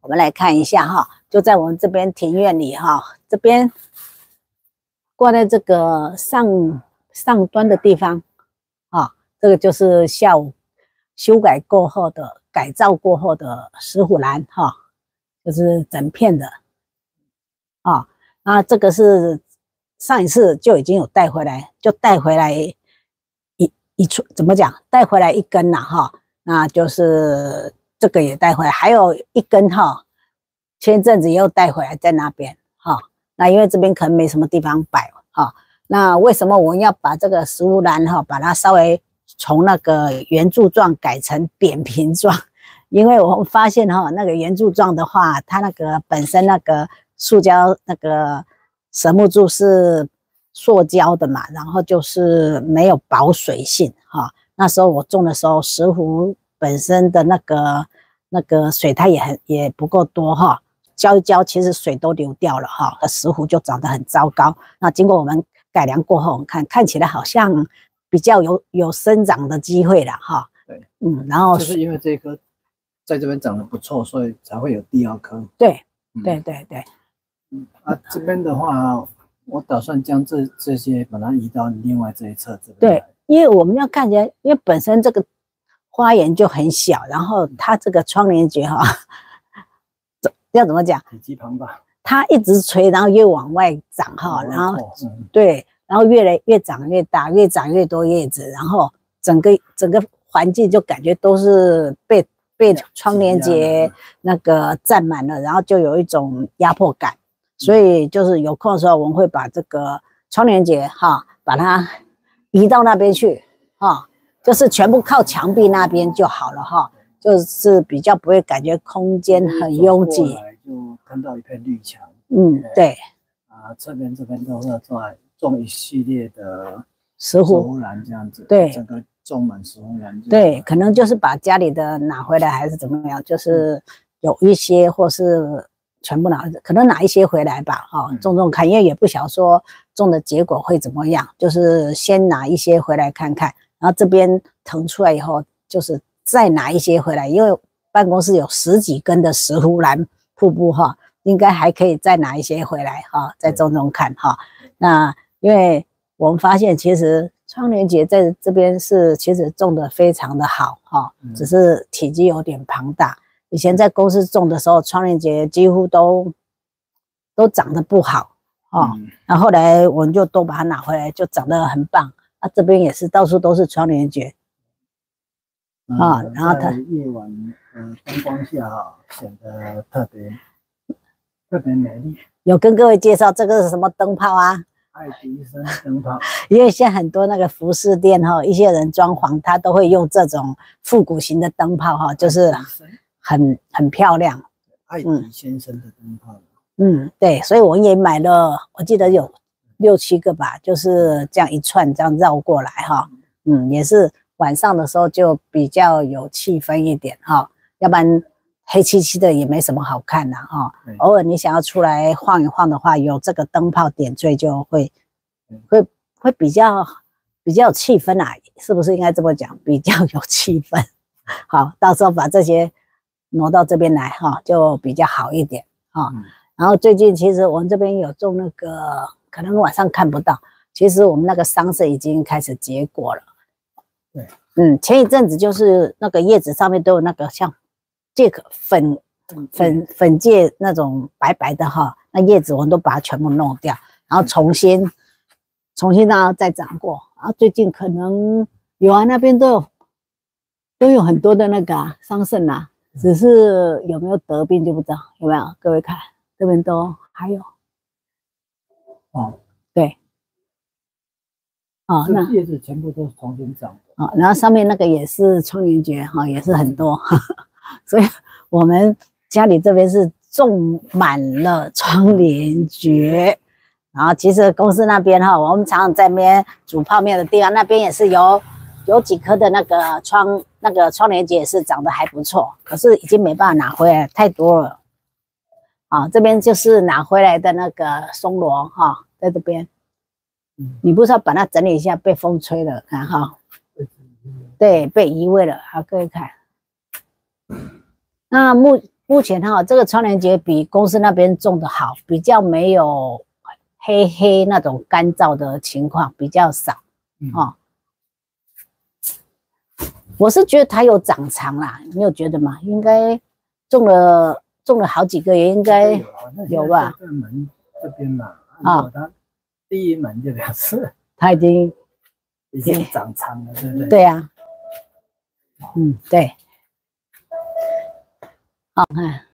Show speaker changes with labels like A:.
A: 我们来看一下哈，就在我们这边庭院里哈，这边挂在这个上端的地方啊，这个就是下午修改过后的改造过后的石虎兰哈，就是整片的啊。那这个是上一次就已经有带回来，就带回来一簇，怎么讲？带回来一根啦哈，那就是这个也带回来，还有一根哈，前一阵子又带回来在那边哈。那因为这边可能没什么地方摆哈，那为什么我们要把这个石斛兰哈，把它稍微从那个圆柱状改成扁平状？因为我们发现哈，那个圆柱状的话，它那个本身那个塑胶那个神木柱是塑胶的嘛，然后就是没有保水性哈。那时候我种的时候，石斛本身的那个水态也不够多哈，浇一浇其实水都流掉了哈，石斛就长得很糟糕。那经过我们改良过后，看起来好像比较有生长的机会了哈。
B: 对，
A: 然后
B: 就是因为这棵在这边长得不错，所以才会有第二棵。
A: 对，
B: 这边的话，我打算将这些把它移到另外这一侧这边。
A: 对，因为我们要看起来，因为本身这个花园就很小，然后它这个窗帘蕨哈，要怎么讲？
B: 体积庞大，
A: 它一直垂，然后越往外长哈，然后对，然后越长越大，越长越多叶子，然后整个环境就感觉都是被窗帘蕨那个占满了，然后就有一种压迫感。所以就是有空的时候，我们会把这个窗帘蕨哈，把它移到那边去哈，就是全部靠墙壁那边就好了哈，就是比较不会感觉空间很拥挤。
B: 就看到一片绿墙。
A: 对。
B: 这边都会种一系列的
A: 石斛
B: 兰这样子。
A: 对，
B: 整个种满石斛兰。
A: 对，可能就是把家里的拿回来还是怎么样，就是有一些或是全部拿，可能拿一些回来吧，种看，因为也不晓得说种的结果会怎么样，就是先拿一些回来看看，然后这边腾出来以后，就是再拿一些回来，因为办公室有10几根的石斛兰瀑布哈，应该还可以再拿一些回来哈，再种看哈。那因为我们发现其实窗帘蕨在这边是其实种的非常的好哈，只是体积有点庞大。以前在公司种的时候，窗帘蕨几乎都长得不好哦，然后后来我们就都把它拿回来，就长得很棒。这边也是到处都是窗帘蕨然后它
B: 夜晚灯光下显得特别美丽。
A: 有跟各位介绍这个是什么灯泡啊？
B: 爱迪生灯泡。
A: 因为现在很多那个服饰店一些人装潢他都会用这种复古型的灯泡就是很漂亮。
B: 爱迪先生的灯泡。
A: 对，所以我也买了，我记得有6、7个吧，就是这样一串这样绕过来也是晚上的时候就比较有气氛一点要不然黑漆漆的也没什么好看的偶尔你想要出来晃一晃的话，有这个灯泡点缀就会比较有气氛是不是应该这么讲？比较有气氛。好，到时候把这些挪到这边来就比较好一点然后最近其实我们这边有种那个，可能晚上看不到，其实我们那个桑葚已经开始结果了。对，前一阵子就是那个叶子上面都有那个像芥壳粉芥那种白白的那叶子我们都把它全部弄掉，然后重新让它再长过。然后最近可能有那边都有很多的那个桑葚只是有没有得病就不知道，有没有？各位看这边都还有对
B: 那叶子全部都是重新长的
A: 然后上面那个也是窗帘蕨也是很多所以我们家里这边是种满了窗帘蕨。然后其实公司那边我们常常在那边煮泡面的地方，那边也是有几棵的那个窗帘蕨也是长得还不错，可是已经没办法拿回来，太多了这边就是拿回来的那个松萝在这边你不是要把它整理一下，被风吹了看对，被移位了。好，各位看那目前哈，这个窗帘蕨比公司那边种的好，比较没有黑黑那种干燥的情况，比较少哦。我是觉得它有长长啦，你有觉得吗？应该种了好几个，也应该有吧？
B: 这门这边嘛，
A: 啊，
B: 它第一门就表示
A: 它已经
B: 长长了，对不对？
A: 对啊，对。好看。